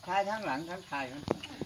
ทายทั้งหลังทั้งทายมัน